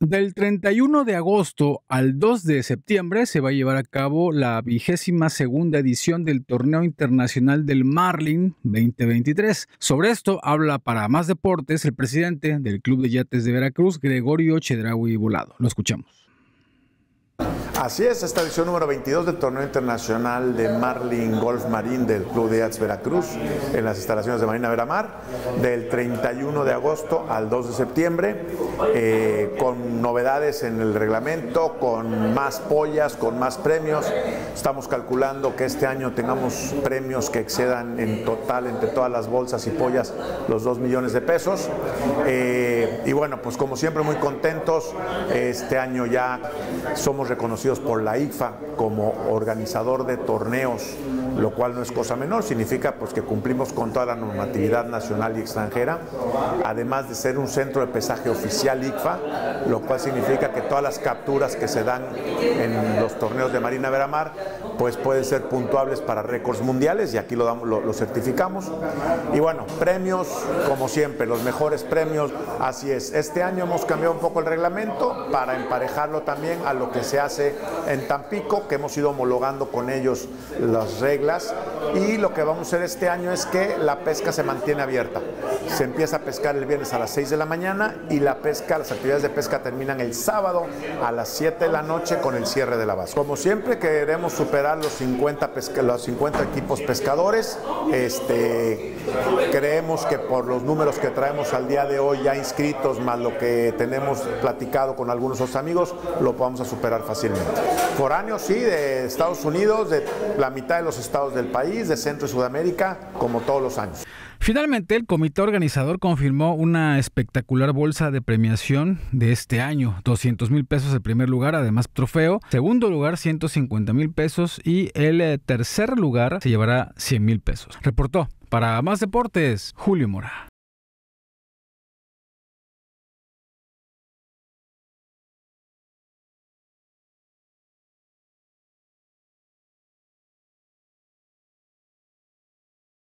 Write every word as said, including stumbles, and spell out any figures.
Del treinta y uno de agosto al dos de septiembre se va a llevar a cabo la vigésima segunda edición del Torneo Internacional del Marlin veinte veintitrés. Sobre esto habla para Más Deportes el presidente del Club de Yates de Veracruz, Gregorio Chedraui Volado. Lo escuchamos. Así es, esta edición número veintidós del Torneo Internacional de Marlin Golf Marín del Club de Yates Veracruz en las instalaciones de Marina Veramar, del treinta y uno de agosto al dos de septiembre, eh, con novedades en el reglamento, con más pollas, con más premios. Estamos calculando que este año tengamos premios que excedan en total entre todas las bolsas y pollas los dos millones de pesos. Eh, y bueno, pues como siempre muy contentos, este año ya somos reconocidos por la I C F A como organizador de torneos, lo cual no es cosa menor, significa pues que cumplimos con toda la normatividad nacional y extranjera, además de ser un centro de pesaje oficial I C F A, lo cual significa que todas las capturas que se dan en los torneos de Marina Veramar pues pueden ser puntuables para récords mundiales y aquí lo, damos, lo, lo certificamos. Y bueno, premios como siempre, los mejores premios, así es. Este año hemos cambiado un poco el reglamento para emparejarlo también a lo que se hace en Tampico, que hemos ido homologando con ellos las reglas, y lo que vamos a hacer este año es que la pesca se mantiene abierta. Se empieza a pescar el viernes a las seis de la mañana y la pesca, las actividades de pesca terminan el sábado a las siete de la noche con el cierre de la base. Como siempre queremos superar los cincuenta, pesca, los cincuenta equipos pescadores. Este, creemos que por los números que traemos al día de hoy ya inscritos, más lo que tenemos platicado con algunos otros amigos, lo vamos a superar fácilmente. Foráneos, sí, de Estados Unidos, de la mitad de los estados del país, de Centro y Sudamérica, como todos los años. Finalmente, el comité organizador confirmó una espectacular bolsa de premiación de este año. doscientos mil pesos el primer lugar, además trofeo. Segundo lugar, ciento cincuenta mil pesos. Y el tercer lugar se llevará cien mil pesos. Reportó para Más Deportes, Julio Mora.